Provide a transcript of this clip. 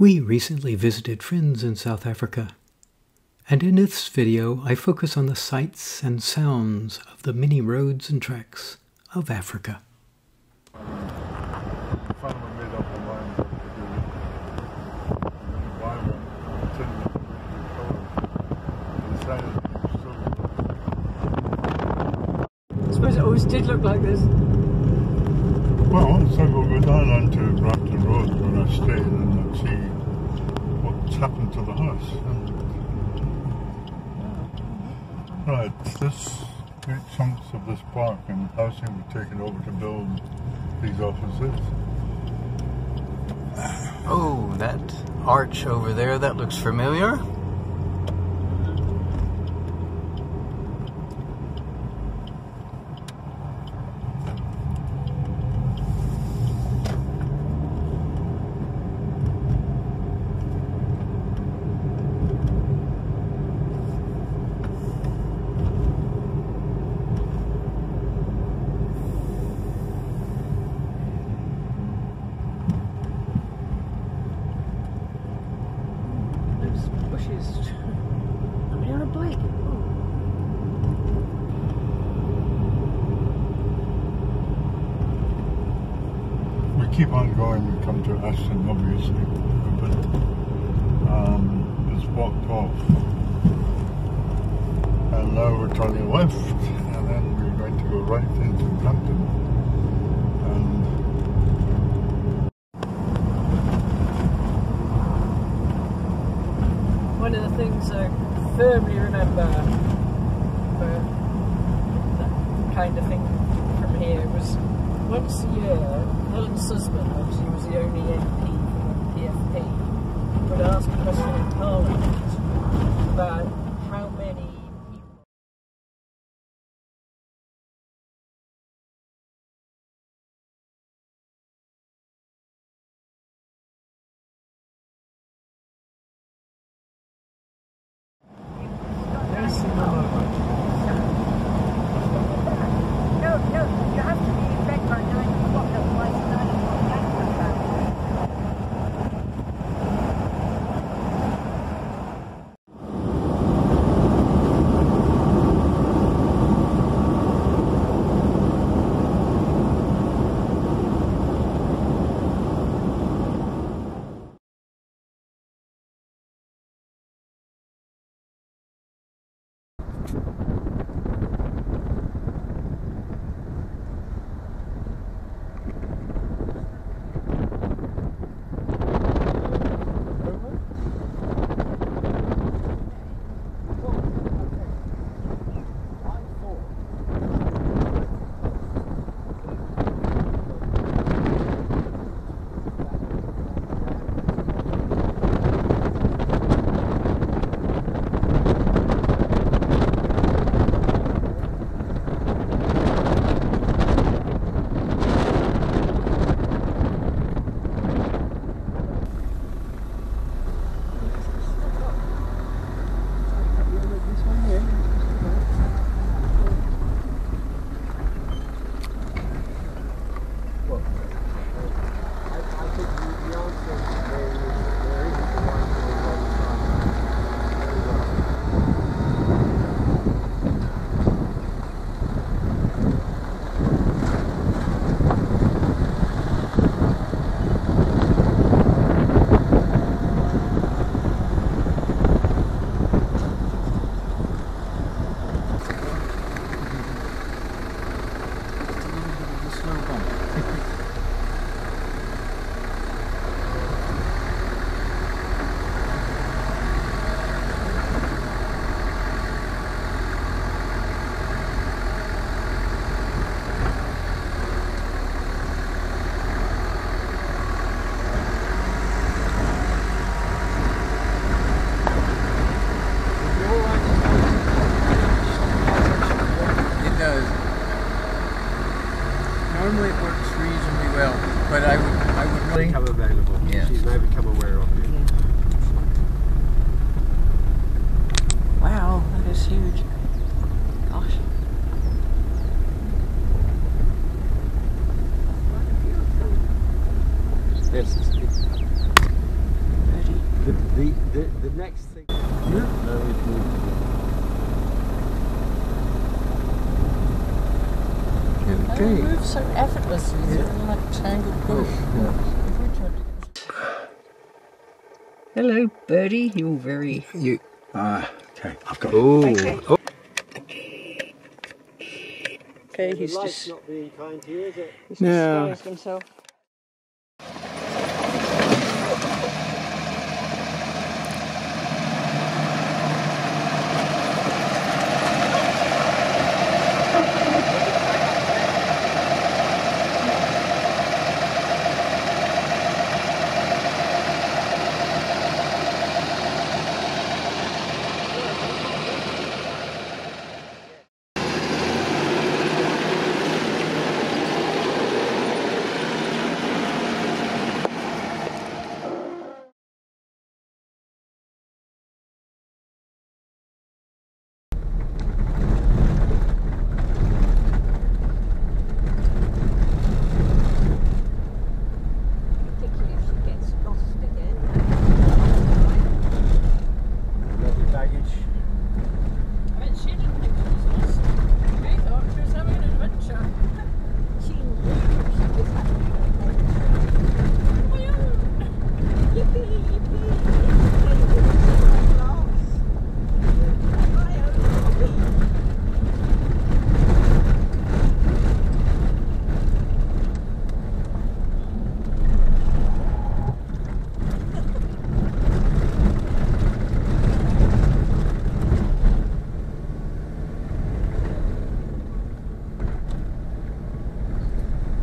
We recently visited friends in South Africa, and in this video I focus on the sights and sounds of the many roads and tracks of Africa. I suppose it always did look like this. Well, so we'll go down onto Brampton Road when I stayed and see what's happened to the house. Right, this great chunks of this park and housing were taken over to build these offices. Oh, that arch over there, that looks familiar. Keep on going, we come to Ashton obviously, but just walked off. And now we're turning left, and then we're going to go right into Brampton. And one of the things I firmly remember about that kind of thing from here was once a year, Helen Sussman, obviously was the only MP from the PFP, would ask a question in Parliament about how many people... No, you have to be in bed by 9 o'clock, otherwise 9 o'clock gas comes out. The next thing. They move so effortlessly, they're like tangled bush. Hello, birdie. You're very. Okay, I've got Oh. Oh. Okay, he's The light's just. not being kind to you, is it? He's No. disguised himself.